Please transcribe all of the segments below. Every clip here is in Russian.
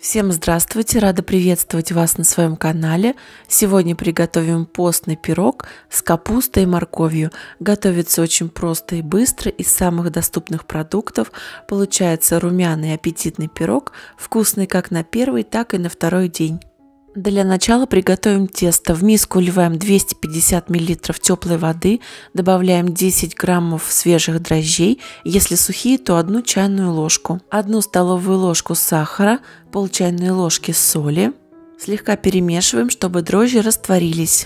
Всем здравствуйте! Рада приветствовать вас на своем канале. Сегодня приготовим постный пирог с капустой и морковью. Готовится очень просто и быстро, из самых доступных продуктов. Получается румяный и аппетитный пирог, вкусный как на первый, так и на второй день. Для начала приготовим тесто. В миску вливаем 250 мл теплой воды, добавляем 10 граммов свежих дрожжей, если сухие, то 1 чайную ложку, 1 столовую ложку сахара, пол чайной ложки соли. Слегка перемешиваем, чтобы дрожжи растворились.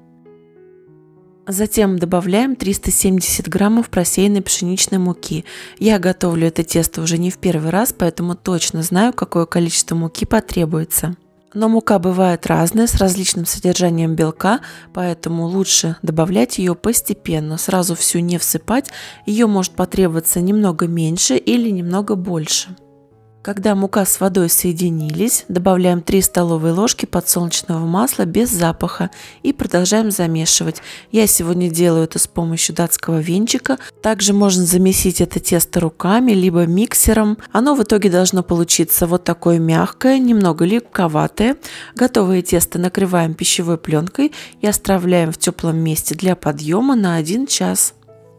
Затем добавляем 370 граммов просеянной пшеничной муки. Я готовлю это тесто уже не в первый раз, поэтому точно знаю, какое количество муки потребуется. Но мука бывает разная, с различным содержанием белка, поэтому лучше добавлять ее постепенно, сразу всю не всыпать, ее может потребоваться немного меньше или немного больше. Когда мука с водой соединились, добавляем 3 столовые ложки подсолнечного масла без запаха и продолжаем замешивать. Я сегодня делаю это с помощью датского венчика. Также можно замесить это тесто руками, либо миксером. Оно в итоге должно получиться вот такое мягкое, немного липковатое. Готовое тесто накрываем пищевой пленкой и оставляем в теплом месте для подъема на 1 час.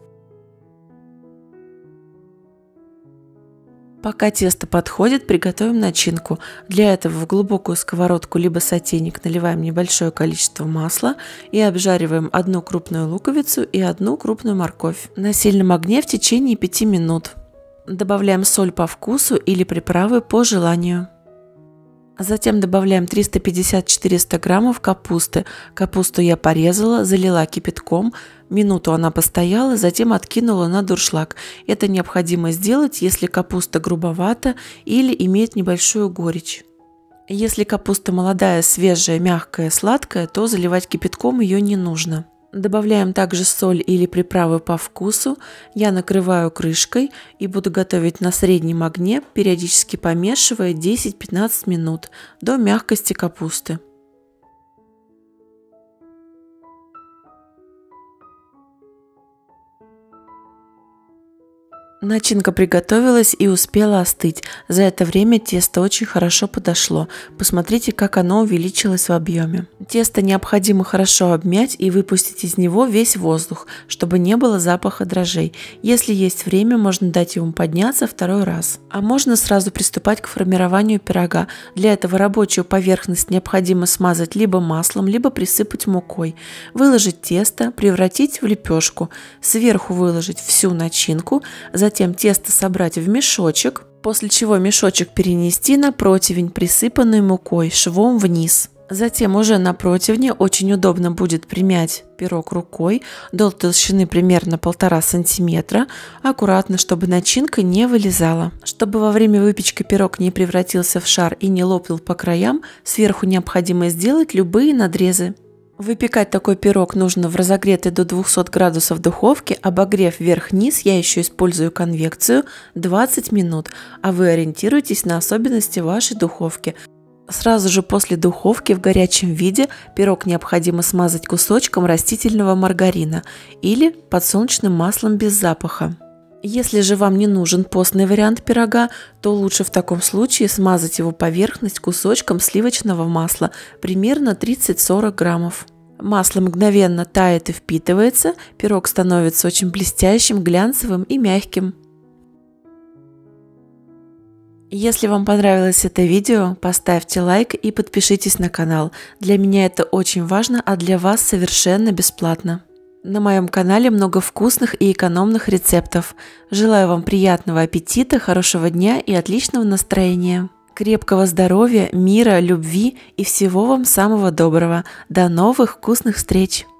Пока тесто подходит, приготовим начинку. Для этого в глубокую сковородку либо сотейник наливаем небольшое количество масла и обжариваем 1 крупную луковицу и 1 крупную морковь на сильном огне в течение 5 минут. Добавляем соль по вкусу или приправы по желанию. Затем добавляем 350-400 граммов капусты. Капусту я порезала, залила кипятком, минуту она постояла, затем откинула на дуршлаг. Это необходимо сделать, если капуста грубовата или имеет небольшую горечь. Если капуста молодая, свежая, мягкая, сладкая, то заливать кипятком ее не нужно. Добавляем также соль или приправы по вкусу. Я накрываю крышкой и буду готовить на среднем огне, периодически помешивая 10-15 минут до мягкости капусты. Начинка приготовилась и успела остыть. За это время тесто очень хорошо подошло. Посмотрите, как оно увеличилось в объеме. Тесто необходимо хорошо обмять и выпустить из него весь воздух, чтобы не было запаха дрожжей. Если есть время, можно дать ему подняться второй раз. А можно сразу приступать к формированию пирога. Для этого рабочую поверхность необходимо смазать либо маслом, либо присыпать мукой. Выложить тесто, превратить в лепешку. Сверху выложить всю начинку, затем тесто собрать в мешочек, после чего мешочек перенести на противень, присыпанный мукой, швом вниз. Затем уже на противне очень удобно будет примять пирог рукой до толщины примерно 1,5 см, аккуратно, чтобы начинка не вылезала. Чтобы во время выпечки пирог не превратился в шар и не лопнул по краям, сверху необходимо сделать любые надрезы. Выпекать такой пирог нужно в разогретой до 200 градусов духовке, обогрев вверх-вниз, я еще использую конвекцию, 20 минут, а вы ориентируйтесь на особенности вашей духовки. Сразу же после духовки в горячем виде пирог необходимо смазать кусочком растительного маргарина или подсолнечным маслом без запаха. Если же вам не нужен постный вариант пирога, то лучше в таком случае смазать его поверхность кусочком сливочного масла, примерно 30-40 граммов. Масло мгновенно тает и впитывается, пирог становится очень блестящим, глянцевым и мягким. Если вам понравилось это видео, поставьте лайк и подпишитесь на канал. Для меня это очень важно, а для вас совершенно бесплатно. На моем канале много вкусных и экономных рецептов. Желаю вам приятного аппетита, хорошего дня и отличного настроения. Крепкого здоровья, мира, любви и всего вам самого доброго. До новых вкусных встреч!